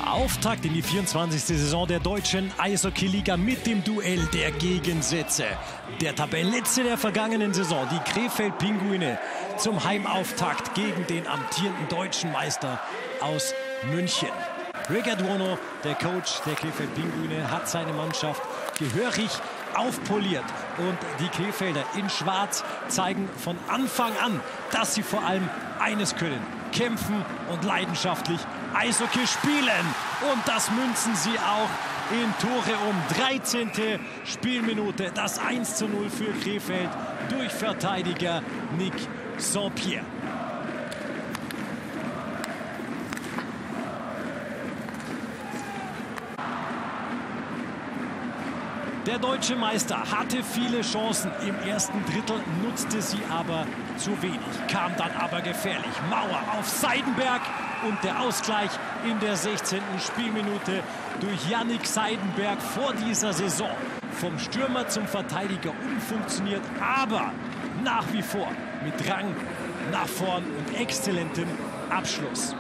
Auftakt in die 24. Saison der deutschen Eishockey-Liga mit dem Duell der Gegensätze. Der Tabellenletzte der vergangenen Saison, die Krefeld-Pinguine, zum Heimauftakt gegen den amtierenden deutschen Meister aus München. Rick Adorno, der Coach der Krefeld-Pinguine, hat seine Mannschaft gehörig aufpoliert. Und die Krefelder in Schwarz zeigen von Anfang an, dass sie vor allem eines können: kämpfen und leidenschaftlich Eishockey spielen. Und das münzen sie auch in Tore um. 13. Spielminute, das 1:0 für Krefeld durch Verteidiger Nick Saint-Pierre. Der deutsche Meister hatte viele Chancen im ersten Drittel, nutzte sie aber zu wenig, kam dann aber gefährlich. Mauer auf Seidenberg und der Ausgleich in der 16. Spielminute durch Yannick Seidenberg, vor dieser Saison vom Stürmer zum Verteidiger umfunktioniert, aber nach wie vor mit Drang nach vorn und exzellentem Abschluss.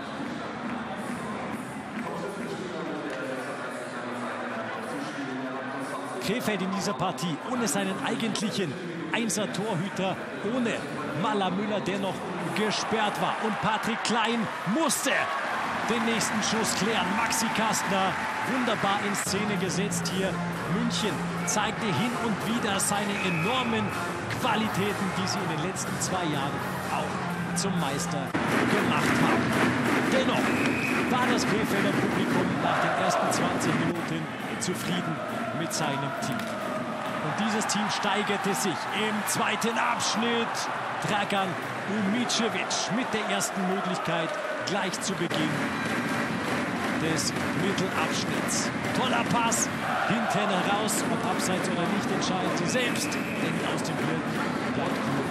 Krefeld in dieser Partie ohne seinen eigentlichen Einser-Torhüter, ohne Maller-Müller, der noch gesperrt war. Und Patrick Klein musste den nächsten Schuss klären. Maxi Kastner wunderbar in Szene gesetzt hier. München zeigte hin und wieder seine enormen Qualitäten, die sie in den letzten 2 Jahren auch zum Meister gemacht haben. Dennoch war das Krefelder Publikum nach den ersten 20 Minuten zufrieden mit seinem Team. Und dieses Team steigerte sich im zweiten Abschnitt. Dragan Umicevic mit der ersten Möglichkeit gleich zu Beginn des Mittelabschnitts. Toller Pass hinten heraus, ob abseits oder nicht, entscheiden sie selbst. Denn aus dem Blöden bleibt cool.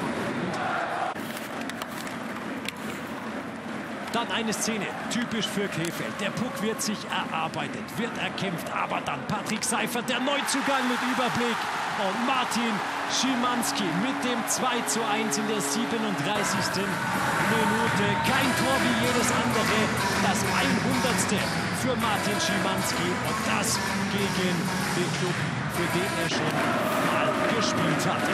Dann eine Szene, typisch für Krefeld. Der Puck wird sich erarbeitet, wird erkämpft, aber dann Patrick Seifert, der Neuzugang mit Überblick. Und Martin Schimanski mit dem 2:1 in der 37. Minute. Kein Tor wie jedes andere. Das 100. für Martin Schimanski. Und das gegen den Club, für den er schon mal gespielt hatte.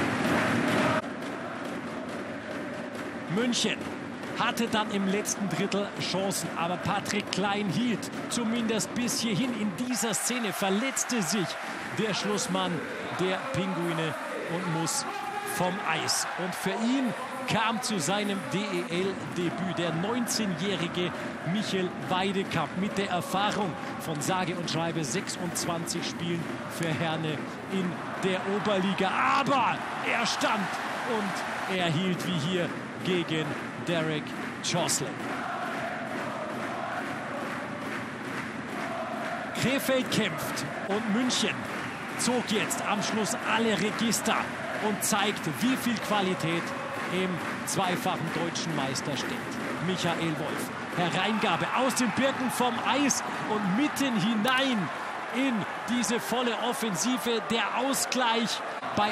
München hatte dann im letzten Drittel Chancen, aber Patrick Klein hielt zumindest bis hierhin in dieser Szene, verletzte sich der Schlussmann der Pinguine und muss vom Eis. Und für ihn kam zu seinem DEL-Debüt der 19-jährige Michael Weidekamp mit der Erfahrung von sage und schreibe 26 Spielen für Herne in der Oberliga. Aber er stand und er hielt wie hier gegen Derek Chosley. Krefeld kämpft und München zog jetzt am Schluss alle Register und zeigt, wie viel Qualität im zweifachen deutschen Meister steckt. Michael Wolf, Hereingabe aus den Birken vom Eis und mitten hinein in diese volle Offensive. Der Ausgleich bei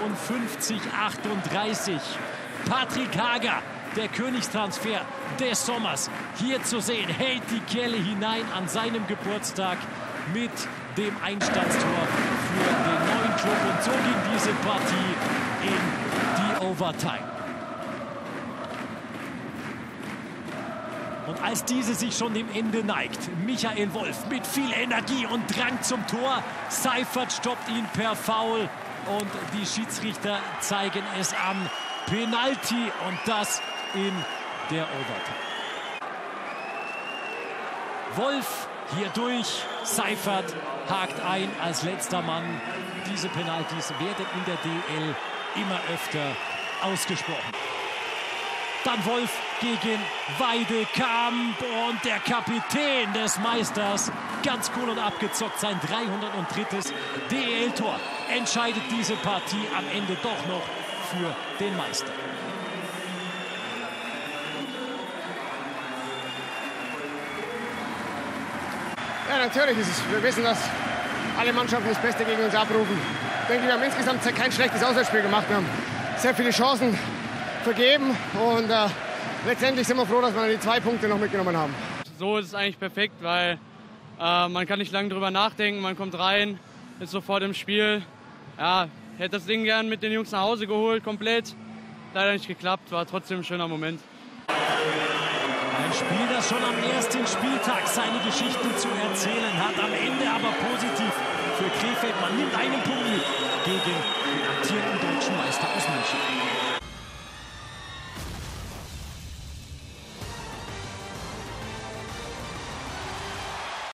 58:38. Patrick Hager, der Königstransfer des Sommers, hier zu sehen, hält die Kelle hinein an seinem Geburtstag mit dem Einstandstor für den neuen Club. Und so ging diese Partie in die Overtime. Und als diese sich schon dem Ende neigt, Michael Wolf mit viel Energie und Drang zum Tor. Seifert stoppt ihn per Foul und die Schiedsrichter zeigen es an. Penalty, und das in der Overtime. Wolf hier durch, Seifert hakt ein als letzter Mann. Diese Penaltys werden in der DL immer öfter ausgesprochen. Dann Wolf gegen Weidekamp und der Kapitän des Meisters, ganz cool und abgezockt, sein 303. DEL-Tor entscheidet diese Partie am Ende doch noch für den Meister. Ja, natürlich ist es. Wir wissen, dass alle Mannschaften das Beste gegen uns abrufen. Ich denke, wir haben insgesamt kein schlechtes Auswärtsspiel gemacht. Wir haben sehr viele Chancen vergeben und letztendlich sind wir froh, dass wir die 2 Punkte noch mitgenommen haben. so ist es eigentlich perfekt, weil man kann nicht lange drüber nachdenken, man kommt rein, ist sofort im Spiel. Ja, hätte das Ding gern mit den Jungs nach Hause geholt, komplett. Leider nicht geklappt, war trotzdem ein schöner Moment. Ein Spiel, das schon am ersten Spieltag seine Geschichten zu erzählen hat, am Ende aber positiv für Krefeld. Man nimmt einen Punkt mit gegen den amtierenden deutschen Meister aus München.